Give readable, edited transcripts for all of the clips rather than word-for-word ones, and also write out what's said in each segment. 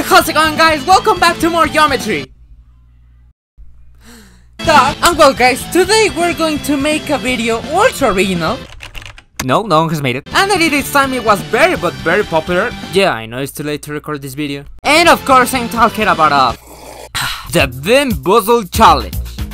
How's it going, guys? Welcome back to more geometry. And well, guys, today we're going to make a video ultra original. No one has made it. And at this time it was very popular. Yeah, I know it's too late to record this video. And of course I'm talking about the Bimboozle Challenge.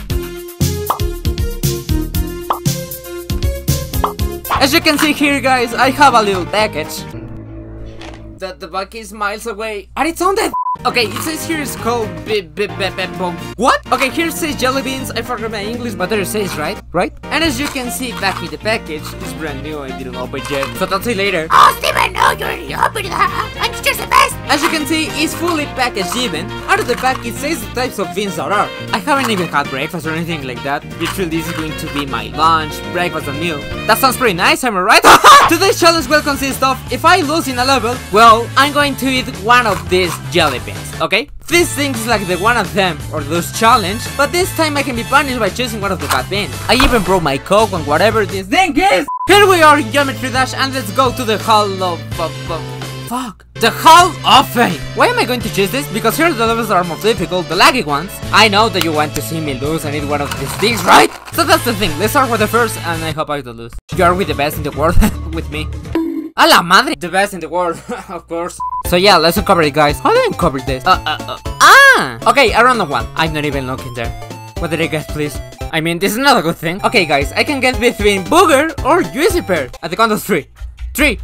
As you can see here, guys, I have a little package that the back is miles away. And it's on that. Okay, it says here it's called what? Okay, here it says jelly beans. I forgot my English, but there it says right? And as you can see back in the package, it's brand new. I didn't open it yet, so I'll see later. Oh, Steven, no, you already opened that. I'm just the best. As you can see, it's fully packaged even. Out of the pack, it says the types of beans there are. I haven't even had breakfast or anything like that. Literally, this is going to be my lunch, breakfast, and meal. That sounds pretty nice, am I right? Today's challenge will consist of, if I lose in a level, well, I'm going to eat one of these jelly beans. Okay? This thing is like the one of them or those challenge, but this time I can be punished by choosing one of the bad beans. I even broke my coke on whatever this thing is. Here we are in Geometry Dash, and let's go to the Hall of the Hall of Fame. Why am I going to choose this? Because here the levels are more difficult, the laggy ones. I know that you want to see me lose and eat one of these things, right? So that's the thing. Let's start with the first, and I hope I don't lose. You are with the best in the world with me. A la madre! The best in the world, of course. So yeah, let's uncover it, guys. How do I uncover this? Okay, a random one. I'm not even looking there. What did I get, please? I mean, this is not a good thing. Okay, guys, I can get between Booger or Juicy Pear. At the count of 3. 3.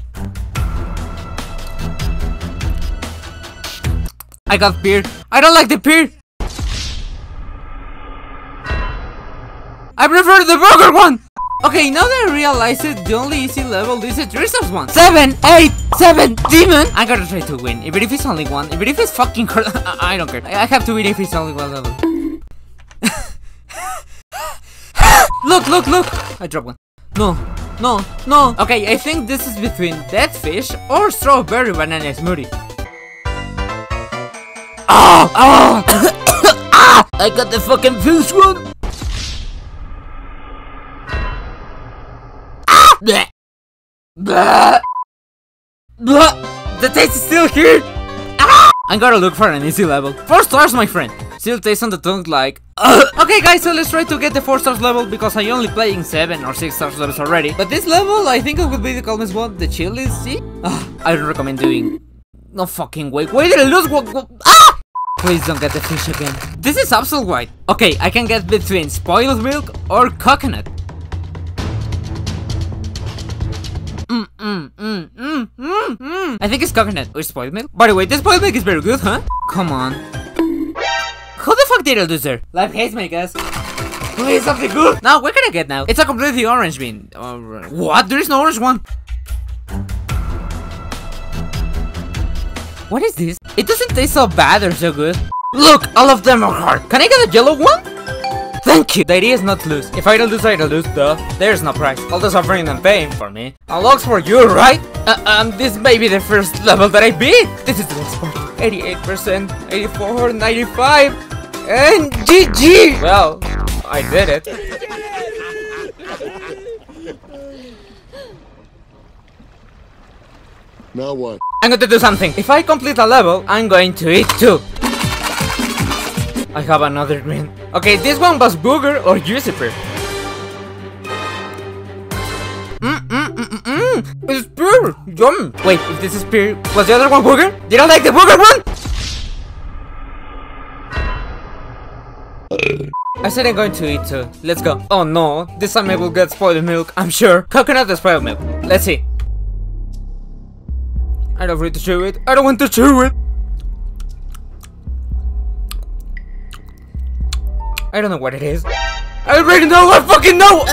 I got Pear. I don't like the Pear. I prefer the Booger one. Okay, now that I realize it, the only easy level is the 3-stars one. 7, 8, 7, demon! I gotta try to win, even if it's only one, even if it's fucking I don't care. I have to win if it's only one level. Look! I dropped one. No. Okay, I think this is between dead fish or strawberry banana smoothie. I got the fucking fish one! Bleh. Bleh. Bleh. The taste is still here. I gotta look for an easy level. 4 stars, my friend. Still tastes on the tongue like Okay, guys, so let's try to get the 4 stars level, because I only playing 7 or 6 stars levels already. But this level, I think it would be the calmest one. The chill is see. I don't recommend doing. No fucking way. Why did I lose? Please don't get the fish again. This is absolute white. Okay, I can get between spoiled milk or coconut. I think it's coconut or spoiled milk. By the way, this spoiled milk is very good, huh? Come on. How the fuck did I lose there? Life hates me, guys. Please, something good. Now, what can I get now? It's a completely orange bean. What? There is no orange one. What is this? It doesn't taste so bad or so good. Look, all of them are hard. Can I get a yellow one? Thank you! The idea is not to lose. If I don't lose, I don't lose, duh. There's no prize. All the suffering and pain for me. Unlocks for you, right? This may be the first level that I beat! This is the next part. 88%, 84, 95, and GG! Well, I did it. Now what? I'm going to do something. If I complete a level, I'm going to eat 2. I have another green. Okay, this one was Booger or Juicy Pear. It's Pear! Yum! Wait, if this is Pear, was the other one Booger? Did I like the Booger one? I said I'm going to eat 2. Let's go. Oh no, this time I will get spoiled milk, I'm sure. Coconut or spoiled milk. Let's see. I don't want to chew it. I don't want to chew it. I don't know what it is. I already know. I fucking know.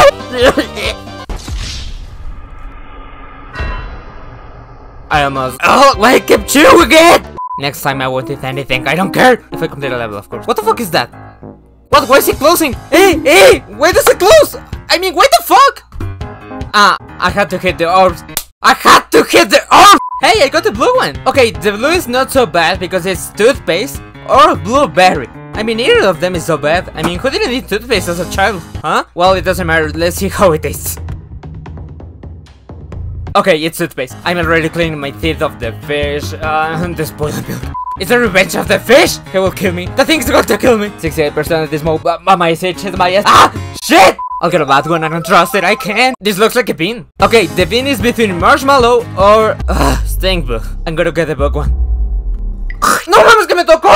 I almost. Oh, why I kept chewing it? Next time I won't eat anything. I don't care if I complete a level, of course. What the fuck is that? What? Why is it closing? Hey! Why does it close? I mean, what the fuck? I had to hit the orbs. Hey, I got the blue one. Okay, the blue is not so bad because it's toothpaste or blueberry. I mean, neither of them is so bad. I mean, who didn't eat toothpaste as a child? Huh? Well, it doesn't matter. Let's see how it tastes. Okay, it's toothpaste. I'm already cleaning my teeth of the fish, the spoiled milk. Is the revenge of the fish? He will kill me. The thing's going to kill me. 68% of this mode. My SH is my S. Ah! Shit! I'll get a bad one. I don't trust it. I can't. This looks like a bean. Okay, the bean is between marshmallow or stink bug. I'm gonna get the bug one. No mames que me tocó!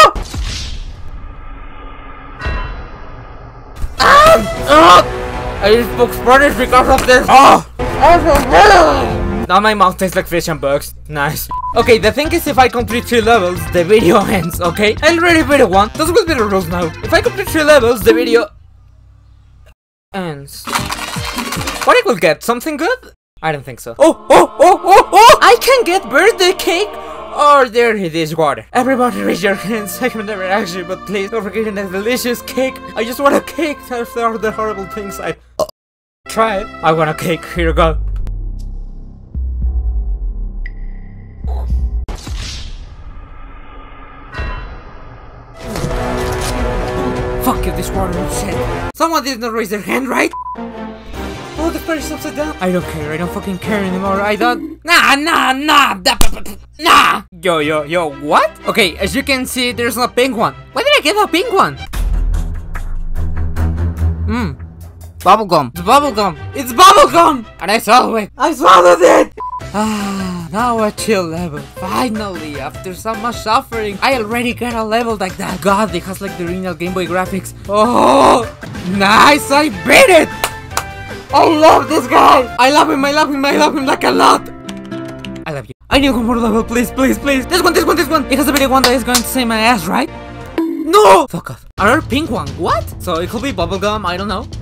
I just spoke Spanish because of this. Now my mouth tastes like fish and bugs. Nice. Okay, the thing is, if I complete 3 levels, the video ends, okay? I'll ready video 1. Those will be the rules now. If I complete 3 levels, the video ends. What I could get? Something good? I don't think so. Oh! I can get birthday cake! Or there it is, water. Everybody raise your hands. I can never actually, but please don't forget that delicious cake. I just want a cake after all the horrible things I tried. I want a cake. Here you go. Fuck you, this water is shit. Someone did not raise their hand, right? Oh, the fire is upside down. I don't care. I don't fucking care anymore. I don't. Nah. Yo, what? Okay, as you can see, there's no pink one. Why did I get a pink one? Bubblegum. It's bubblegum. It's bubblegum! And I swallowed it. I swallowed it! Now a chill level. Finally, after so much suffering, I already got a level like that. God, it has like the original Game Boy graphics. Oh, nice! I beat it! I love this guy! I love him like a lot! I love you. I need one more level, please. This one! It has a video one that is going to save my ass, right? No! Fuck off. Another pink one, what? So it could be bubblegum, I don't know.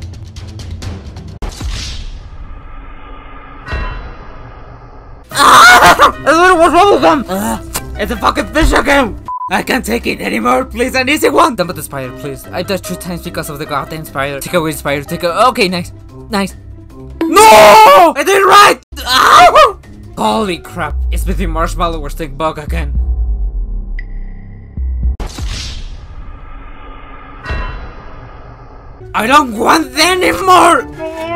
I thought it was bubblegum! It's a fucking fish again! I can't take it anymore, please, an easy one! Dump the spider, please. I died 3 times because of the goddamn spider. Take away the spider, okay, nice. No! I did it right! Ow! Holy crap, it's between marshmallow or stink bug again. I don't want that anymore!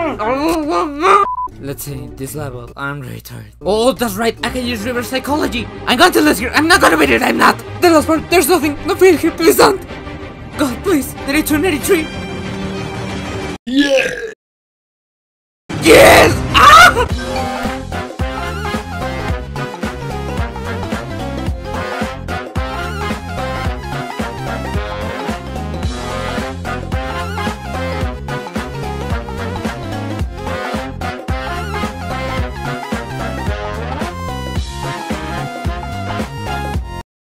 Let's see, this level, I'm really tired. Oh, that's right, I can use reverse psychology. I'm going to lose here, I'm not gonna beat it, I'm not. The last part, there's nothing, no fear here, please don't. God, please, 92, 93. Yeah! Yes!